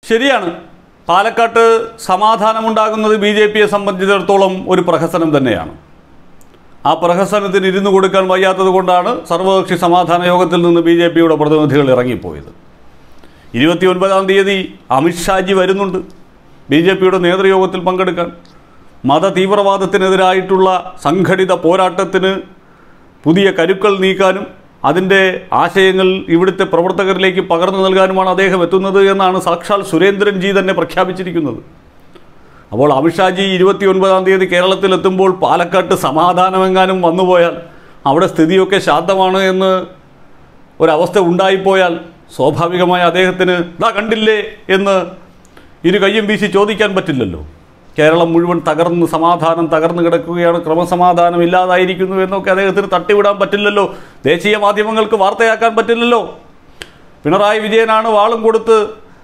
ശരിയാണ്, പാലക്കാട്ട് സമാധാനമുണ്ടാകുന്നത് BJPയെ സംബന്ധിച്ചിടത്തോളം ഒരു പ്രഹസനം തന്നെയാണ്. ആ പ്രഹസനത്തിന് ഇരുന്നു കൊടുക്കാൻ വയ്യാത്തത് കൊണ്ടാണ് സർവകക്ഷി സമാധാന യോഗത്തിൽ നിന്ന് BJPയുടെ പ്രതിനിധികൾ ഇറങ്ങിപ്പോയത്. 29-ാം തീയതി അമിത്ഷാജി വരുന്നുണ്ട് BJPയുടെ നേതൃയോഗത്തിൽ പങ്കെടുക്കാൻ. മത തീവ്രവാദത്തിനെതിരായിട്ടുള്ള സംഘടിത പോരാട്ടത്തിന് പുതിയ കരുക്കൾ നീക്കാനും അതിൻ്റെ ആശയങ്ങൾ ഇവിടുത്തെ പ്രവർത്തകരിലേക്ക് പകർന്നു നൽകാനുമാണ് അദ്ദേഹം എത്തുന്നത് എന്നാണ് സാക്ഷാൽ സുരേന്ദ്രൻജി തന്നെ പ്രഖ്യാപിച്ചിരിക്കുന്നത്. അപ്പോൾ അമിത്ഷാജി 29-ാം തീയതി കേരളത്തിലെത്തുമ്പോൾ പാലക്കാട്ട് സമാധാനമെങ്ങാനും വന്നുപോയാൽ, അവിടെ സ്ഥിതിയൊക്കെ ശാന്തമാണ് എന്ന് ഒരവസ്ഥ ഉണ്ടായിപ്പോയാൽ സ്വാഭാവികമായി അദ്ദേഹത്തിന് ദാ കണ്ടില്ലേ എന്ന് ഇരു കയ്യും വീശി ചോദിക്കാൻ പറ്റില്ലല്ലോ. കേരളം മുഴുവൻ സമാധാനം തകർന്നു കിടക്കുകയാണ്, ക്രമസമാധാനം ഇല്ലാതായിരിക്കുന്നു എന്നൊക്കെ അദ്ദേഹത്തിന് തട്ടിവിടാൻ പറ്റില്ലല്ലോ. ദേശീയ മാധ്യമങ്ങൾക്ക് വാർത്തയാക്കാൻ പറ്റില്ലല്ലോ. പിണറായി വിജയനാണ് വാളും കൊടുത്ത്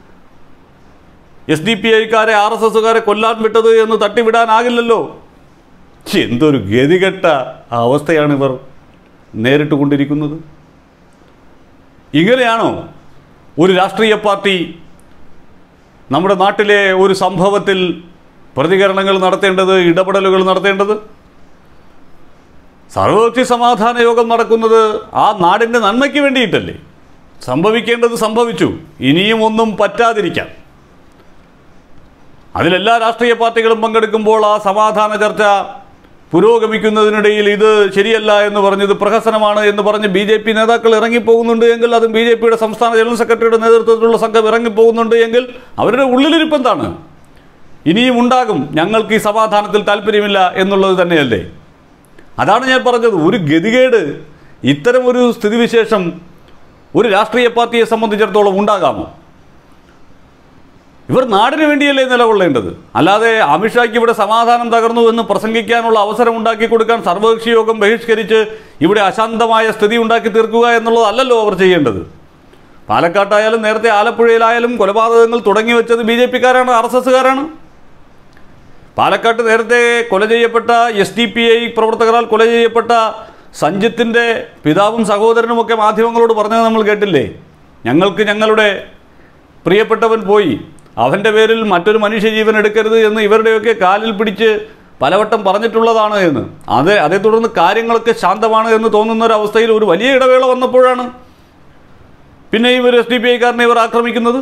SDPIക്കാരെ RSSകാരെ കൊല്ലാൻ വിട്ടത് എന്ന് തട്ടിവിടാനാകില്ലല്ലോ. എന്തൊരു ഗതികെട്ട അവസ്ഥയാണ് ഇവർ നേരിട്ട് കൊണ്ടിരിക്കുന്നത്. ഇങ്ങനെയാണോ ഒരു രാഷ്ട്രീയ പാർട്ടി നമ്മുടെ നാട്ടിലെ ഒരു സംഭവത്തിൽ പ്രതികരണങ്ങൾ നടത്തേണ്ടത്, ഇടപെടലുകൾ നടത്തേണ്ടത്? സർവകക്ഷി സമാധാന യോഗം നടക്കുന്നത് ആ നാടിൻ്റെ നന്മയ്ക്ക് വേണ്ടിയിട്ടല്ലേ? സംഭവിക്കേണ്ടത് സംഭവിച്ചു, ഇനിയും ഒന്നും പറ്റാതിരിക്കാം. അതിലെല്ലാ രാഷ്ട്രീയ പാർട്ടികളും പങ്കെടുക്കുമ്പോൾ ആ സമാധാന ചർച്ച പുരോഗമിക്കുന്നതിനിടയിൽ ഇത് ശരിയല്ല എന്ന് പറഞ്ഞ്, ഇത് പ്രഹസനമാണ് എന്ന് പറഞ്ഞ് BJP നേതാക്കൾ ഇറങ്ങിപ്പോകുന്നുണ്ട് എങ്കിൽ, അതും BJPയുടെ സംസ്ഥാന ജനറൽ സെക്രട്ടറിയുടെ നേതൃത്വത്തിലുള്ള സംഘം ഇറങ്ങിപ്പോകുന്നുണ്ട് എങ്കിൽ അവരുടെ ഉള്ളിലിരിപ്പെന്താണ്? ഇനിയും ഉണ്ടാകും, ഞങ്ങൾക്ക് ഈ സമാധാനത്തിൽ താല്പര്യമില്ല എന്നുള്ളത് തന്നെയല്ലേ? അതാണ് ഞാൻ പറഞ്ഞത്. ഒരു ഗതികേട്, ഇത്തരമൊരു സ്ഥിതിവിശേഷം ഒരു രാഷ്ട്രീയ പാർട്ടിയെ സംബന്ധിച്ചിടത്തോളം ഉണ്ടാകാമോ? ഇവർ നാടിന് വേണ്ടിയല്ലേ നിലകൊള്ളേണ്ടത്? അല്ലാതെ അമിത്ഷായ്ക്ക് ഇവിടെ സമാധാനം തകർന്നു എന്ന് പ്രസംഗിക്കാനുള്ള അവസരം ഉണ്ടാക്കി കൊടുക്കാൻ സർവകക്ഷി യോഗം ബഹിഷ്കരിച്ച് ഇവിടെ അശാന്തമായ സ്ഥിതി ഉണ്ടാക്കി തീർക്കുക എന്നുള്ളതല്ലല്ലോ അവർ ചെയ്യേണ്ടത്. പാലക്കാട്ടായാലും നേരത്തെ ആലപ്പുഴയിലായാലും കൊലപാതകങ്ങൾ തുടങ്ങി വെച്ചത് BJPക്കാരാണ്, RSSകാരാണ്. പാലക്കാട്ട് നേരത്തെ കൊല ചെയ്യപ്പെട്ട SDPI പ്രവർത്തകരാൽ കൊല ചെയ്യപ്പെട്ട സഞ്ജിത്തിൻ്റെ പിതാവും സഹോദരനുമൊക്കെ മാധ്യമങ്ങളോട് പറഞ്ഞത് നമ്മൾ കേട്ടില്ലേ? ഞങ്ങൾക്ക് ഞങ്ങളുടെ പ്രിയപ്പെട്ടവൻ പോയി, അവൻ്റെ പേരിൽ മറ്റൊരു മനുഷ്യജീവൻ എടുക്കരുത് എന്ന് ഇവരുടെയൊക്കെ കാലിൽ പിടിച്ച് പലവട്ടം പറഞ്ഞിട്ടുള്ളതാണ് എന്ന്. അതേ തുടർന്ന് കാര്യങ്ങളൊക്കെ ശാന്തമാണ് എന്ന് തോന്നുന്നൊരവസ്ഥയിൽ ഒരു വലിയ ഇടവേള വന്നപ്പോഴാണ് പിന്നെ ഇവർ SDPIക്കാരനെ ഇവർ ആക്രമിക്കുന്നത്.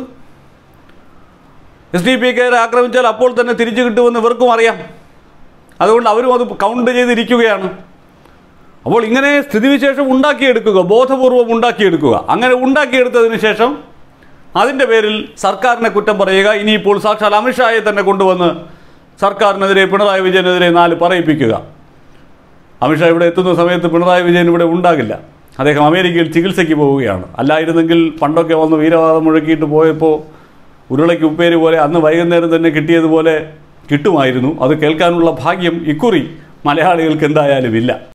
SDPIക്കാരെ ആക്രമിച്ചാൽ അപ്പോൾ തന്നെ തിരിച്ചു കിട്ടുമെന്ന് ഇവർക്കും അറിയാം. അതുകൊണ്ട് അവരും അത് കൗണ്ട് ചെയ്തിരിക്കുകയാണ്. അപ്പോൾ ഇങ്ങനെ സ്ഥിതിവിശേഷം ഉണ്ടാക്കിയെടുക്കുക, ബോധപൂർവം ഉണ്ടാക്കിയെടുക്കുക. അങ്ങനെ ഉണ്ടാക്കിയെടുത്തതിന് ശേഷം അതിൻ്റെ പേരിൽ സർക്കാരിനെ കുറ്റം പറയുക. ഇനിയിപ്പോൾ സാക്ഷാൽ അമിത്ഷായെ തന്നെ കൊണ്ടുവന്ന് സർക്കാരിനെതിരെ, പിണറായി വിജയനെതിരെ 4 പറയിപ്പിക്കുക. അമിത്ഷാ ഇവിടെ എത്തുന്ന സമയത്ത് പിണറായി വിജയൻ ഇവിടെ ഉണ്ടാകില്ല. അദ്ദേഹം അമേരിക്കയിൽ ചികിത്സയ്ക്ക് പോവുകയാണ്. അല്ലായിരുന്നെങ്കിൽ പണ്ടൊക്കെ വന്ന് വീരവാദം മുഴക്കിയിട്ട് പോയപ്പോൾ ഉരുളയ്ക്ക് ഉപ്പേരി പോലെ അന്ന് വൈകുന്നേരം തന്നെ കിട്ടിയതുപോലെ കിട്ടുമായിരുന്നു. അത് കേൾക്കാനുള്ള ഭാഗ്യം ഇക്കുറി മലയാളികൾക്ക് എന്തായാലും ഇല്ല.